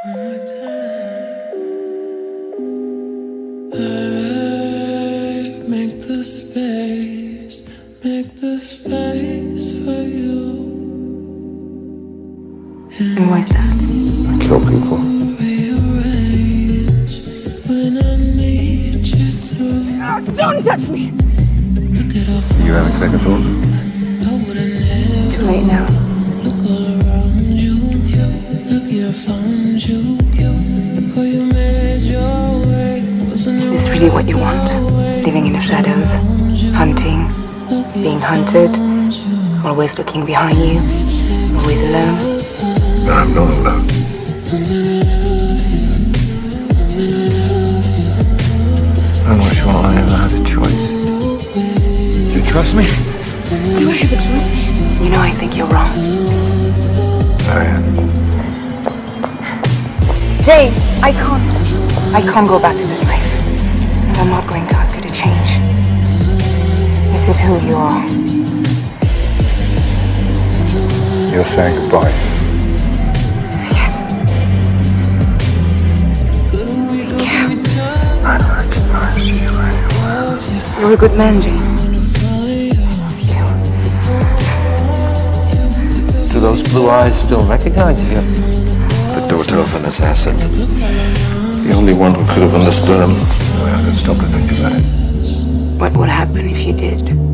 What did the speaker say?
Make the space for you. And why's that? I kill people. Don't touch me! You having second thoughts? Too late now. Is this really what you want? Living in the shadows, hunting, being hunted, always looking behind you, always alone. No, I'm not alone. I'm not sure I ever had a choice. Do you trust me? Do I have a choice? You know I think you're wrong. I am. Jane, I can't go back to this life. And I'm not going to ask you to change. This is who you are. You're saying goodbye. Yes. I recognize you anywhere. You're a good man, Jane. Do those blue eyes still recognize you? The daughter of an assassin. The only one who could have understood him. I couldn't stop to think about it. What would happen if you did?